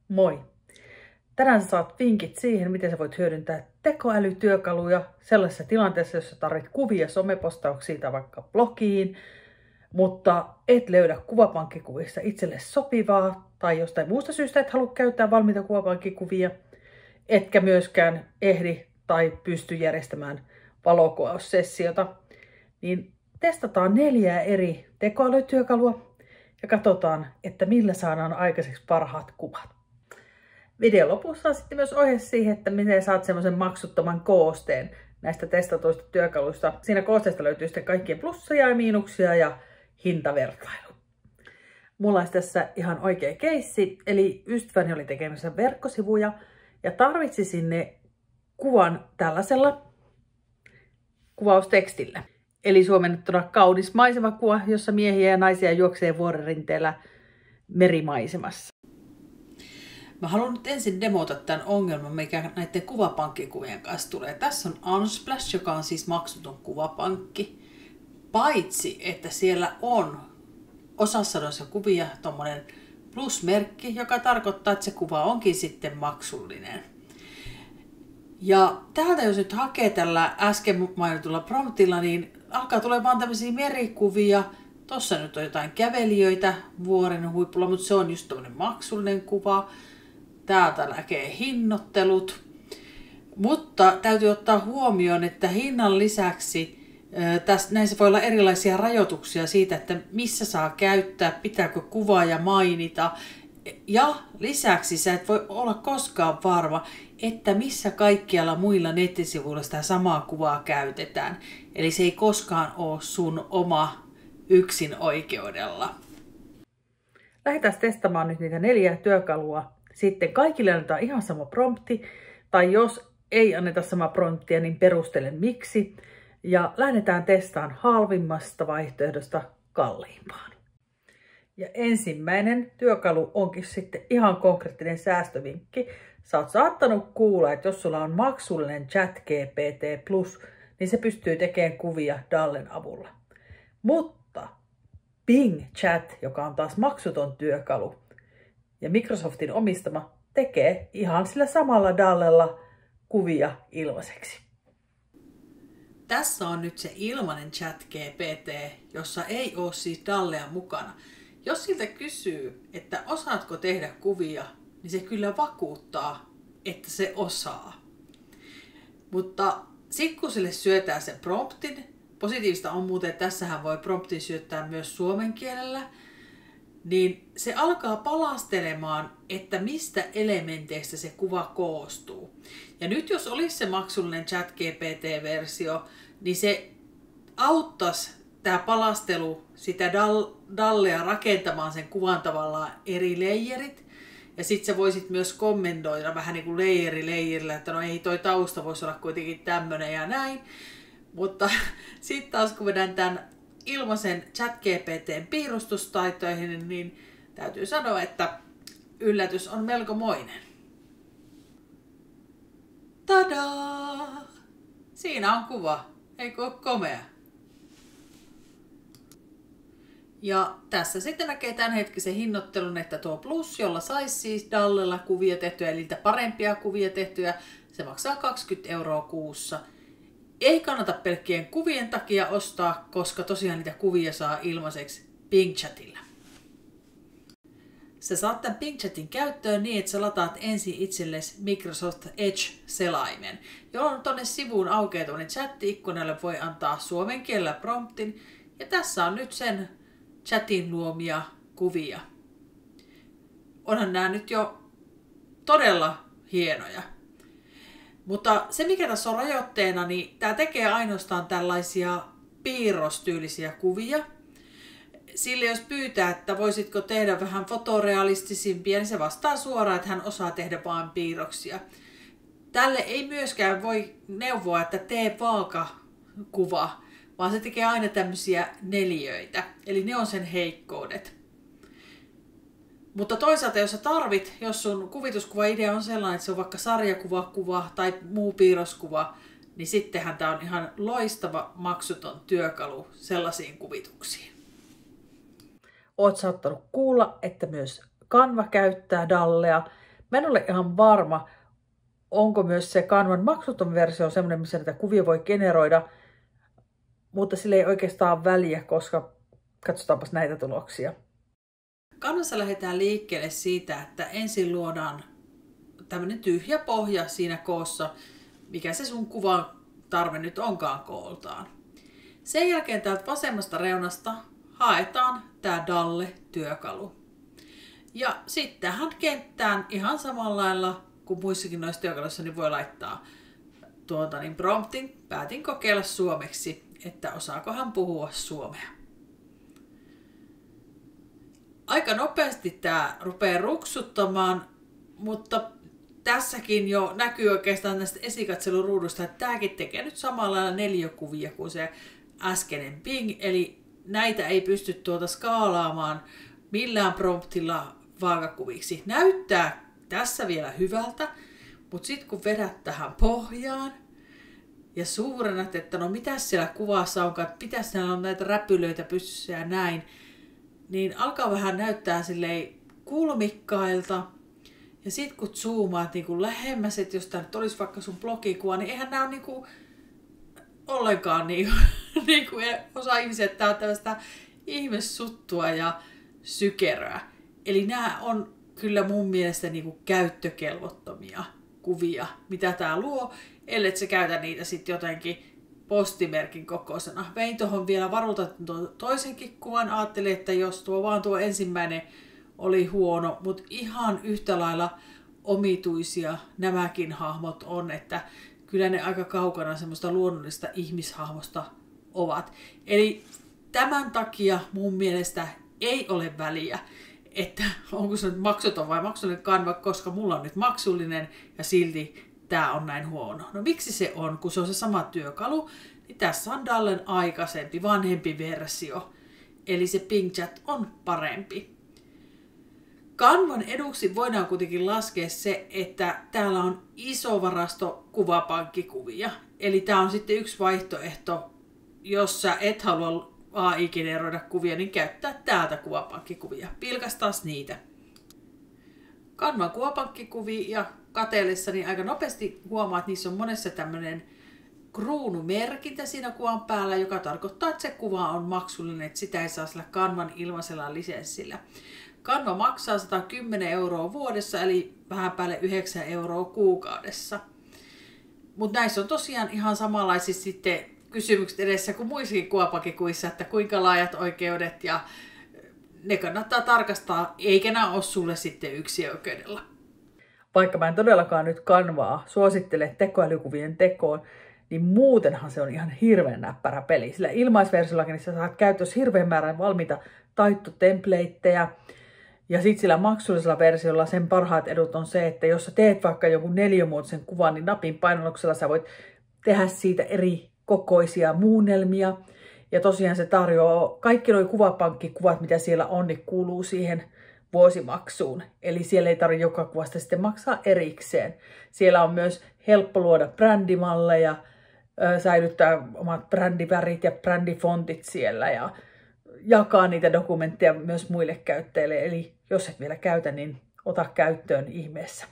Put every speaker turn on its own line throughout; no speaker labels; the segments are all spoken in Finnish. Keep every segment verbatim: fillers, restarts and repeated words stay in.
Moi! Tänään sä saat vinkit siihen, miten sä voit hyödyntää tekoälytyökaluja sellaisessa tilanteessa, jossa tarvit kuvia somepostauksia tai vaikka blogiin, mutta et löydä kuvapankkikuvista itselle sopivaa tai jostain muusta syystä et halua käyttää valmiita kuvapankkikuvia, etkä myöskään ehdi tai pysty järjestämään valokuvaussessiota, niin testataan neljää eri tekoälytyökalua ja katsotaan, että millä saadaan aikaiseksi parhaat kuvat. Videon lopussa on sitten myös ohje siihen, että miten saat semmoisen maksuttoman koosteen näistä testatuista työkaluista. Siinä koosteesta löytyy sitten kaikkien plussia ja miinuksia ja hintavertailu. Mulla olisi tässä ihan oikea keissi, eli ystäväni oli tekemässä verkkosivuja ja tarvitsi sinne kuvan tällaisella kuvaustekstillä. Eli suomennettuna kaunis maisemakuva, jossa miehiä ja naisia juoksee vuorenrinteellä merimaisemassa.
Mä haluan nyt ensin demota tämän ongelman, mikä näiden kuvapankkikuvien kanssa tulee. Tässä on Unsplash, joka on siis maksuton kuvapankki. Paitsi, että siellä on osassa noissa kuvia tommonen plusmerkki, joka tarkoittaa, että se kuva onkin sitten maksullinen. Ja täältä jos nyt hakee tällä äsken mainitulla promptilla, niin alkaa tulemaan tämmöisiä merikuvia. Tossa nyt on jotain kävelijöitä vuoren huipulla, mutta se on just tommonen maksullinen kuva. Täältä näkee hinnoittelut, mutta täytyy ottaa huomioon, että hinnan lisäksi tässä, näissä voi olla erilaisia rajoituksia siitä, että missä saa käyttää, pitääkö kuvaaja mainita. Ja lisäksi sä et voi olla koskaan varma, että missä kaikkialla muilla nettisivuilla sitä samaa kuvaa käytetään. Eli se ei koskaan ole sun oma yksin oikeudella.
Lähdetään testaamaan nyt niitä neljää työkalua. Sitten kaikille annetaan ihan sama prompti, tai jos ei anneta sama promptia, niin perustelen miksi. Ja lähdetään testaamaan halvimmasta vaihtoehdosta kalliimpaan. Ja ensimmäinen työkalu onkin sitten ihan konkreettinen säästövinkki. Sä oot saattanut kuulla, että jos sulla on maksullinen ChatGPT Plus, niin se pystyy tekemään kuvia Dallen avulla. Mutta Bing Chat, joka on taas maksuton työkalu, ja Microsoftin omistama, tekee ihan sillä samalla Dallella kuvia ilmaiseksi.
Tässä on nyt se ilmainen ChatGPT, jossa ei ole siis Dallea mukana. Jos siltä kysyy, että osaatko tehdä kuvia, niin se kyllä vakuuttaa, että se osaa. Mutta sitten kun sille syötää sen promptin, positiivista on muuten, että tässähän voi promptin syöttää myös suomen kielellä, niin se alkaa palastelemaan, että mistä elementeistä se kuva koostuu. Ja nyt jos olisi se maksullinen ChatGPT-versio, niin se auttaisi tämä palastelu sitä Dallea rakentamaan sen kuvan tavallaan eri layerit. Ja sitten sä voisit myös kommentoida vähän niin kuin layeri layerillä, että no ei toi tausta voisi olla kuitenkin tämmönen ja näin. Mutta sitten taas kun vedän tämän ilmaisen ChatGPTn piirustustaitoihin, niin täytyy sanoa, että yllätys on melkomoinen. Tadaa! Siinä on kuva. Eikö ole komea? Ja tässä sitten näkee tämänhetkisen hinnoittelun, että tuo plus, jolla saisi siis Dallella kuvia tehtyä, eli niitä parempia kuvia tehtyä, se maksaa kaksikymmentä euroa kuussa. Ei kannata pelkkien kuvien takia ostaa, koska tosiaan niitä kuvia saa ilmaiseksi Bing Chatilla. Sä saat tämän Bing Chatin käyttöön niin, että sä lataat ensin itsellesi Microsoft Edge-selaimen, jolloin tuonne sivuun aukeaa tuonne chatti-ikkunalle voi antaa suomen kielellä promptin. Ja tässä on nyt sen chatin luomia kuvia. Onhan nämä nyt jo todella hienoja. Mutta se mikä tässä on rajoitteena, niin tämä tekee ainoastaan tällaisia piirrostyylisiä kuvia. Sille jos pyytää, että voisitko tehdä vähän fotorealistisimpia, niin se vastaa suoraan, että hän osaa tehdä vain piirroksia. Tälle ei myöskään voi neuvoa, että tee vaakakuva, vaan se tekee aina tämmöisiä neliöitä. Eli ne on sen heikkoudet. Mutta toisaalta jos sä tarvit, jos sun kuvituskuva-idea on sellainen, että se on vaikka sarjakuvakuva tai muu piirroskuva, niin sittenhän tää on ihan loistava maksuton työkalu sellaisiin kuvituksiin.
Oot saattanut kuulla, että myös Canva käyttää Dallea. Mä en ole ihan varma, onko myös se Canvan maksuton versio sellainen, missä näitä kuvia voi generoida, mutta sillä ei oikeastaan väliä, koska katsotaanpas näitä tuloksia.
Canvassa lähdetään liikkeelle siitä, että ensin luodaan tämmöinen tyhjä pohja siinä koossa, mikä se sun kuvan tarve nyt onkaan kooltaan. Sen jälkeen täältä vasemmasta reunasta haetaan tää Dalle-työkalu. Ja sitten tähän kenttään ihan samalla lailla kuin muissakin noissa työkaluissa niin voi laittaa tuota, niin promptin. Päätin kokeilla suomeksi, että osaakohan puhua suomea. Aika nopeasti tämä rupeaa ruksuttamaan, mutta tässäkin jo näkyy oikeastaan näistä esikatseluruudusta, että tämäkin tekee nyt samalla lailla neliökuvia kuin se äskeinen Bing, eli näitä ei pysty tuota skaalaamaan millään promptilla vaakakuviksi. Näyttää tässä vielä hyvältä, mutta sitten kun vedät tähän pohjaan ja suurennat, että no mitäs siellä kuvassa onkaan, että pitäisi siellä on näitä räpylöitä pystyssä ja näin, niin alkaa vähän näyttää silleen kulmikkailta. Ja sitten kun zoomaat niin kun lähemmäs, että jos tämä nyt olisi vaikka sun blogikuva, niin eihän nämä ole niin kuin ollenkaan niin, niin kuin osa ihmisiä, että tämä on tällaista ihmessuttua ja sykeröä. Eli nämä on kyllä mun mielestä niin kuin käyttökelvottomia kuvia, mitä tämä luo, ellei se käytä niitä sitten jotenkin postimerkin kokoisena. Vein tuohon vielä varuutan toisenkin kuvan, ajattelin, että jos tuo vaan tuo ensimmäinen oli huono, mutta ihan yhtä lailla omituisia nämäkin hahmot on, että kyllä ne aika kaukana semmoista luonnollista ihmishahmosta ovat. Eli tämän takia mun mielestä ei ole väliä, että onko se nyt maksuton vai maksullinen Canva, koska mulla on nyt maksullinen ja silti tämä on näin huono. No miksi se on, kun se on se sama työkalu, niin tässä on Dallen aikaisempi, vanhempi versio. Eli se Bing Chat on parempi. Canvan eduksi voidaan kuitenkin laskea se, että täällä on iso varasto kuvapankkikuvia. Eli tämä on sitten yksi vaihtoehto, jos sä et halua A I-generoida kuvia, niin käyttää täältä kuvapankkikuvia. Pilkastaas niitä. Canvan kuvapankkikuvia kateellessa niin aika nopeasti huomaa, että niissä on monessa tämmöinen kruunumerkintä siinä kuvan päällä, joka tarkoittaa, että se kuva on maksullinen, että sitä ei saa sillä Canvan ilmaisella lisenssillä. Canva maksaa sata kymmenen euroa vuodessa, eli vähän päälle yhdeksän euroa kuukaudessa. Mutta näissä on tosiaan ihan samanlaisia sitten kysymykset edessä kuin muissakin kuvapankikuissa, että kuinka laajat oikeudet ja ne kannattaa tarkastaa, eikä nämä ole sulle sitten yksi oikeudella.
Vaikka mä en todellakaan nyt Canvaa suosittele tekoälykuvien tekoon, niin muutenhan se on ihan hirveän näppärä peli. Sillä ilmaisversiollakin niin sä saat käyttössä hirveän määrän valmiita taittotemplateja. Ja sitten sillä maksullisella versiolla sen parhaat edut on se, että jos sä teet vaikka jonkun neliömuotoisen kuvan, niin napin painalluksella sä voit tehdä siitä eri kokoisia muunnelmia. Ja tosiaan se tarjoaa, kaikki nuo kuvapankkikuvat, mitä siellä on, niin kuuluu siihen vuosimaksuun. Eli siellä ei tarvitse joka kuvasta sitten maksaa erikseen. Siellä on myös helppo luoda brändimalleja, säilyttää omat brändivärit ja brändifontit siellä ja jakaa niitä dokumentteja myös muille käyttäjille. Eli jos et vielä käytä, niin ota käyttöön ihmeessä.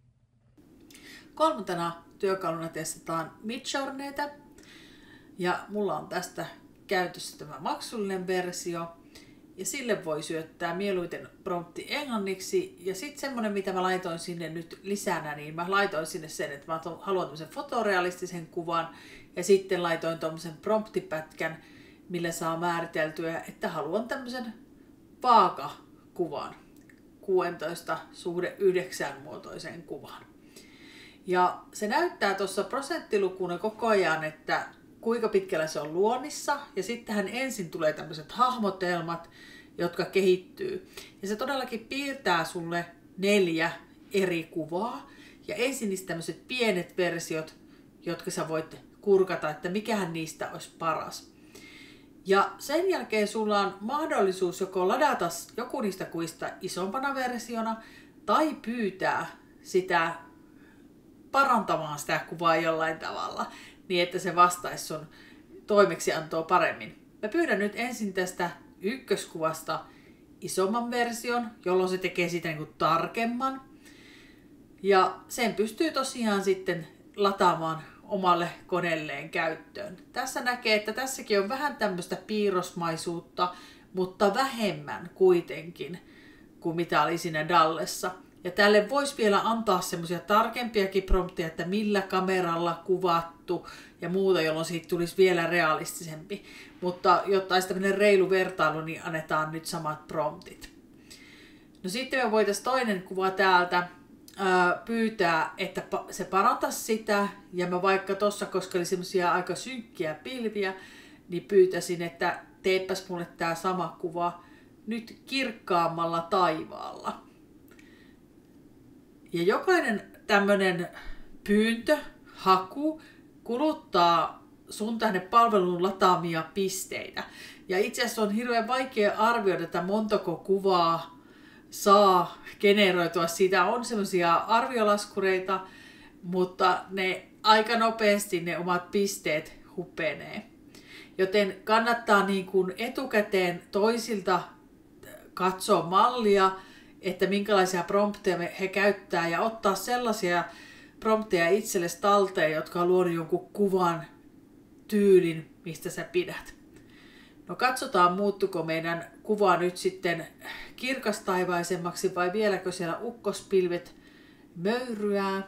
Kolmantena työkaluna testataan Midjourneytä. Ja mulla on tästä käytössä tämä maksullinen versio. Ja sille voi syöttää mieluiten prompti englanniksi. Ja sitten semmonen, mitä mä laitoin sinne nyt lisänä, niin mä laitoin sinne sen, että mä haluan tämmöisen fotorealistisen kuvan. Ja sitten laitoin tommosen promptipätkän, millä saa määriteltyä, että haluan tämmöisen vaakakuvan. kuusitoista suhde yhdeksän muotoisen kuvan. Ja se näyttää tuossa prosenttilukuna koko ajan, että kuinka pitkällä se on luonnissa. Ja sittenhän ensin tulee tämmöiset hahmotelmat, jotka kehittyy. Ja se todellakin piirtää sulle neljä eri kuvaa. Ja ensin niistä tämmöiset pienet versiot, jotka sä voit kurkata, että mikähän niistä olisi paras. Ja sen jälkeen sulla on mahdollisuus joko ladata joku niistä kuvista isompana versiona tai pyytää sitä parantamaan sitä kuvaa jollain tavalla, niin että se vastaisi sun toimeksiantoa paremmin. Mä pyydän nyt ensin tästä ykköskuvasta isomman version, jolloin se tekee sitä niin kuin tarkemman. Ja sen pystyy tosiaan sitten lataamaan omalle koneelleen käyttöön. Tässä näkee, että tässäkin on vähän tämmöistä piirrosmaisuutta, mutta vähemmän kuitenkin kuin mitä oli siinä Dallessa. Ja tälle voisi vielä antaa semmoisia tarkempiakin prompteja, että millä kameralla kuvattu ja muuta, jolloin siitä tulisi vielä realistisempi. Mutta jotta olisi tämmöinen reilu vertailu, niin annetaan nyt samat promptit. No sitten me voitaisiin toinen kuva täältä ää, pyytää, että se parantaisi sitä. Ja mä vaikka tossa, koska oli semmoisia aika synkkiä pilviä, niin pyytäisin, että teepäs mulle tää sama kuva nyt kirkkaammalla taivaalla. Ja jokainen tämmöinen pyyntö, haku, kuluttaa sun tänne palvelun lataamia pisteitä. Ja itse asiassa on hirveän vaikea arvioida, että montako kuvaa saa generoitua. Siitä on semmoisia arviolaskureita, mutta ne aika nopeasti ne omat pisteet hupenee. Joten kannattaa niin kuin etukäteen toisilta katsoa mallia, että minkälaisia prompteja he käyttää ja ottaa sellaisia prompteja itsellesi talteen, jotka on luonut jonkun kuvan tyylin, mistä sä pidät. No katsotaan, muuttuko meidän kuva nyt sitten kirkastaivaisemmaksi vai vieläkö siellä ukkospilvet möyryää.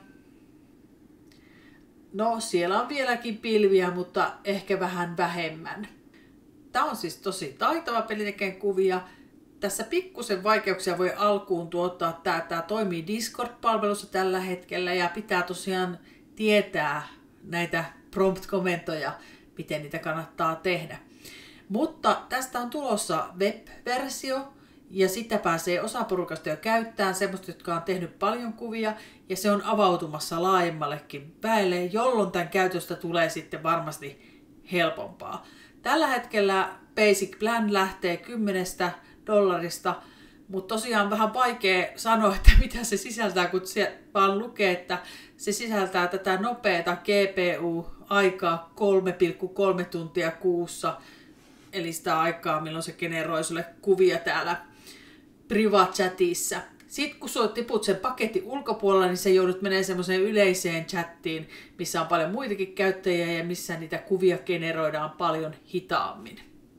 No siellä on vieläkin pilviä, mutta ehkä vähän vähemmän. Tämä on siis tosi taitava peli tekemään kuvia. Tässä pikkusen vaikeuksia voi alkuun tuottaa. Tämä, tämä toimii Discord-palvelussa tällä hetkellä ja pitää tosiaan tietää näitä prompt-komentoja, miten niitä kannattaa tehdä. Mutta tästä on tulossa web-versio ja sitä pääsee osa porukasta jo käyttämään, semmoista, jotka on tehnyt paljon kuvia ja se on avautumassa laajemmallekin väelle, jolloin tämän käytöstä tulee sitten varmasti helpompaa. Tällä hetkellä Basic Plan lähtee kymmenestä dollarista, mutta tosiaan vähän vaikea sanoa, että mitä se sisältää, kun se vaan lukee, että se sisältää tätä nopeata G P U-aikaa kolme pilkku kolme tuntia kuussa, eli sitä aikaa, milloin se generoi sulle kuvia täällä privat-chatissa. Sitten kun sä tiput sen paketin ulkopuolella, niin se joudut menemään semmoiseen yleiseen chattiin, missä on paljon muitakin käyttäjiä ja missä niitä kuvia generoidaan paljon hitaammin.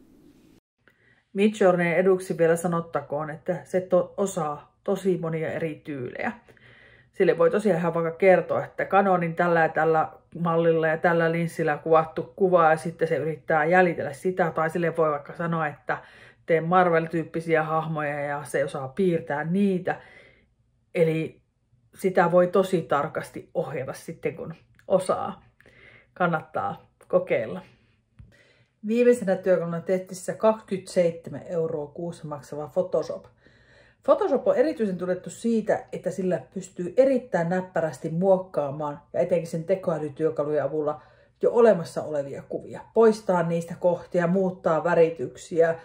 Midjourneyn eduksi vielä sanottakoon, että se to- osaa tosi monia eri tyylejä. Sille voi tosiaan ihan vaikka kertoa, että Canonin tällä ja tällä mallilla ja tällä linssillä kuvattu kuva ja sitten se yrittää jäljitellä sitä. Tai sille voi vaikka sanoa, että tee Marvel-tyyppisiä hahmoja ja se osaa piirtää niitä. Eli sitä voi tosi tarkasti ohjata sitten, kun osaa. Kannattaa kokeilla. Viimeisenä työkaluna testissä kaksikymmentäseitsemän euroa kuussa maksava Photoshop. Photoshop on erityisen tunnettu siitä, että sillä pystyy erittäin näppärästi muokkaamaan ja etenkin sen tekoälytyökalujen avulla jo olemassa olevia kuvia. Poistaa niistä kohtia, muuttaa värityksiä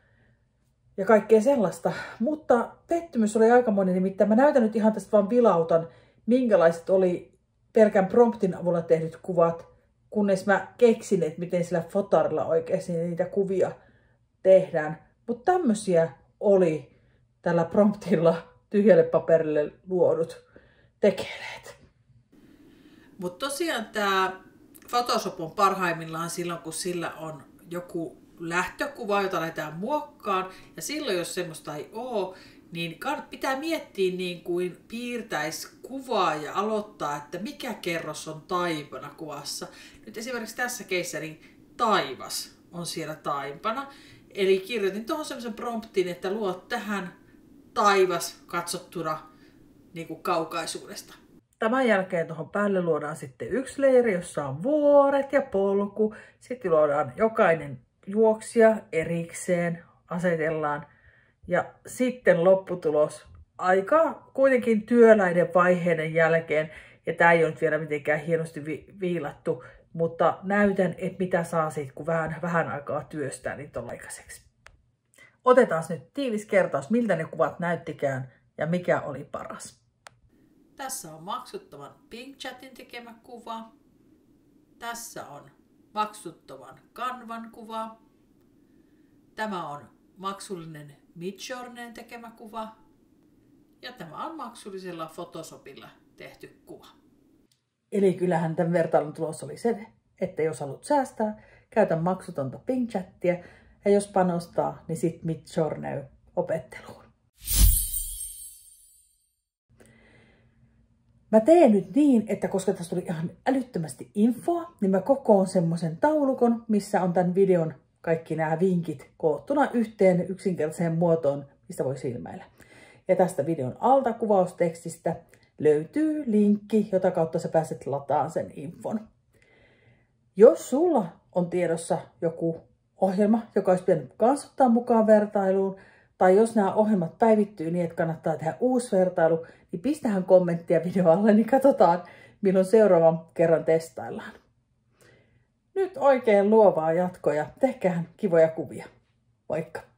ja kaikkea sellaista. Mutta pettymys oli aikamoinen, nimittäin mä näytän nyt ihan tästä vaan vilautan, minkälaiset oli pelkän promptin avulla tehdyt kuvat, kunnes mä keksin, että miten sillä fotarilla oikeasti niitä kuvia tehdään. Mutta tämmöisiä oli tällä promptilla tyhjälle paperille luodut tekeleet.
Mutta tosiaan tämä Photoshop on parhaimmillaan silloin, kun sillä on joku lähtökuva, jota lähdetään muokkaan. Ja silloin, jos semmoista ei ole, niin pitää miettiä niin kuin piirtäisi kuvaa ja aloittaa, että mikä kerros on taipana kuvassa. Nyt esimerkiksi tässä keissä niin taivas on siellä taimpana. Eli kirjoitin tuohon semmoisen promptin, että luo tähän taivas katsottuna niin kuin kaukaisuudesta.
Tämän jälkeen tuohon päälle luodaan sitten yksi leiri, jossa on vuoret ja polku. Sitten luodaan jokainen juoksija erikseen, asetellaan. Ja sitten lopputulos aika kuitenkin työläiden vaiheiden jälkeen. Ja tämä ei ole nyt vielä mitenkään hienosti vi- viilattu, mutta näytän, että mitä saa siitä, kun vähän, vähän aikaa työstää niitä aikaiseksi. Otetaan nyt tiivis kertaus, miltä ne kuvat näyttikään ja mikä oli paras.
Tässä on maksuttoman Pink Chatin tekemä kuva. Tässä on maksuttoman Canvan kuva. Tämä on maksullinen Midjourneyn tekemä kuva. Ja tämä on maksullisella Photoshopilla tehty kuva.
Eli kyllähän tämän vertailun tulos oli se, että jos haluat säästää, käytä maksutonta Bing-chattia ja jos panostaa, niin sit Midjourney opetteluun. Mä teen nyt niin, että koska tässä tuli ihan älyttömästi infoa, niin mä kokoon semmoisen taulukon, missä on tämän videon kaikki nämä vinkit koottuna yhteen yksinkertaiseen muotoon, mistä voi silmäillä. Ja tästä videon alta kuvaustekstistä löytyy linkki, jota kautta sä pääset lataamaan sen infon. Jos sulla on tiedossa joku ohjelma, joka olisi pitänyt kans ottaa mukaan vertailuun, tai jos nämä ohjelmat päivittyy niin, että kannattaa tehdä uusi vertailu, niin pistähän kommenttia video alle, niin katsotaan, milloin seuraavan kerran testaillaan. Nyt oikein luovaa jatkoa ja tehkäähän kivoja kuvia. Moikka!